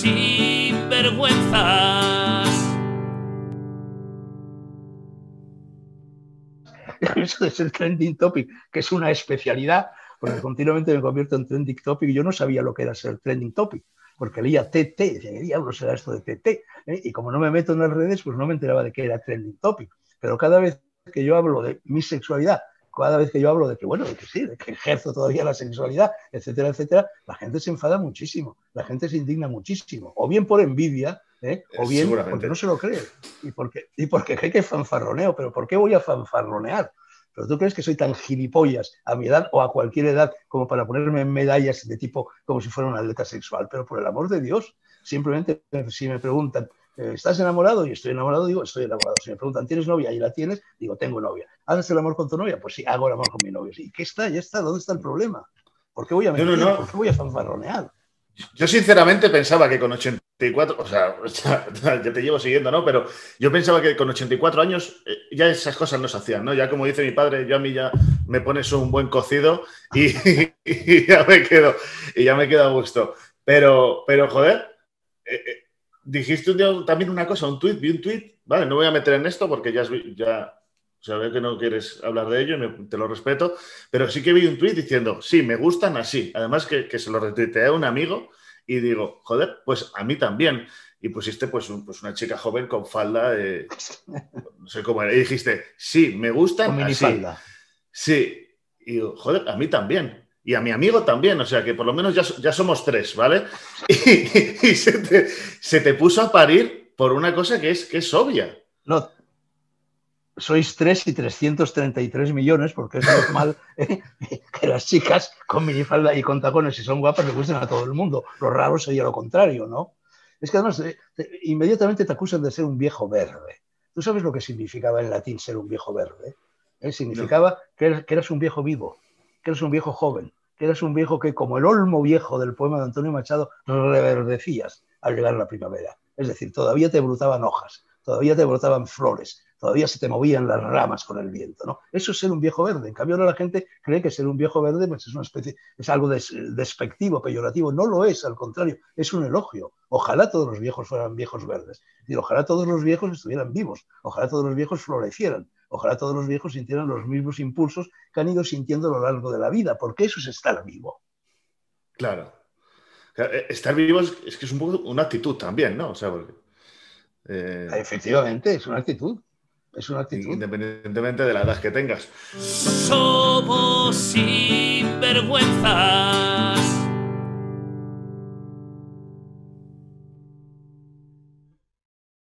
sinvergüenzas. Eso de ser trending topic, que es una especialidad, porque continuamente me convierto en trending topic y yo no sabía lo que era ser trending topic, porque leía TT, y decía, ¿qué diablos será esto de TT? Y como no me meto en las redes, pues no me enteraba de qué era trending topic. Pero cada vez que yo hablo de mi sexualidad, cada vez que yo hablo de que, bueno, de que sí, de que ejerzo todavía la sexualidad, etcétera, etcétera, la gente se enfada muchísimo, la gente se indigna muchísimo, o bien por envidia, o bien porque no Seguramente. se lo cree, y porque cree que fanfarroneo, pero ¿por qué voy a fanfarronear? ¿Pero tú crees que soy tan gilipollas a mi edad o a cualquier edad como para ponerme medallas de tipo como si fuera un atleta sexual? Pero por el amor de Dios, simplemente si me preguntan, ¿estás enamorado? Y estoy enamorado, digo, estoy enamorado. Si me preguntan, ¿tienes novia? Y la tienes, digo, tengo novia. ¿Haces el amor con tu novia? Pues sí, hago el amor con mi novia. ¿Y qué está? Ya está. ¿Dónde está el problema? ¿Por qué voy a mentir? No. ¿Por qué voy a fanfarronear? Yo sinceramente pensaba que con 84, o sea, ya te llevo siguiendo, ¿no? Pero yo pensaba que con 84 años ya esas cosas no se hacían, ¿no? Ya como dice mi padre, yo a mí ya me pones un buen cocido y ya me quedo a gusto. Pero joder, dijiste un día también una cosa, vi un tuit, vale, no voy a meter en esto porque ya o sea, veo que no quieres hablar de ello, te lo respeto, pero sí que vi un tuit diciendo, sí, me gustan así. Además que se lo retuiteé a un amigo y digo, joder, pues a mí también. Y pusiste pues una chica joven con falda, no sé cómo era, y dijiste, sí, me gustan Con así. minifalda. Sí. Y digo, joder, a mí también. Y a mi amigo también, o sea que por lo menos ya somos tres, ¿vale? Y se te puso a parir por una cosa que es obvia. No, sois 3 y 333 millones, porque es normal que las chicas con minifalda y con tacones, si son guapas, le gusten a todo el mundo. Lo raro sería lo contrario, ¿no? Es que además inmediatamente te acusan de ser un viejo verde. ¿Tú sabes lo que significaba en latín ser un viejo verde? No. Significaba que eras un viejo vivo, que eras un viejo joven, que eras un viejo que, como el olmo viejo del poema de Antonio Machado, reverdecías al llegar la primavera. Es decir, todavía te brotaban hojas, todavía te brotaban flores, todavía se te movían las ramas con el viento, ¿no? Eso es ser un viejo verde. En cambio, ahora la gente cree que ser un viejo verde pues es una especie, es algo despectivo, peyorativo. No lo es, al contrario, es un elogio. Ojalá todos los viejos fueran viejos verdes. Y ojalá todos los viejos estuvieran vivos. Ojalá todos los viejos florecieran. Ojalá todos los viejos sintieran los mismos impulsos que han ido sintiendo a lo largo de la vida, porque eso es estar vivo. Claro. Estar vivo es que es un poco una actitud también, ¿no? O sea, porque, efectivamente, es una actitud. Es una actitud. Independientemente de la edad que tengas. Somos sinvergüenzas.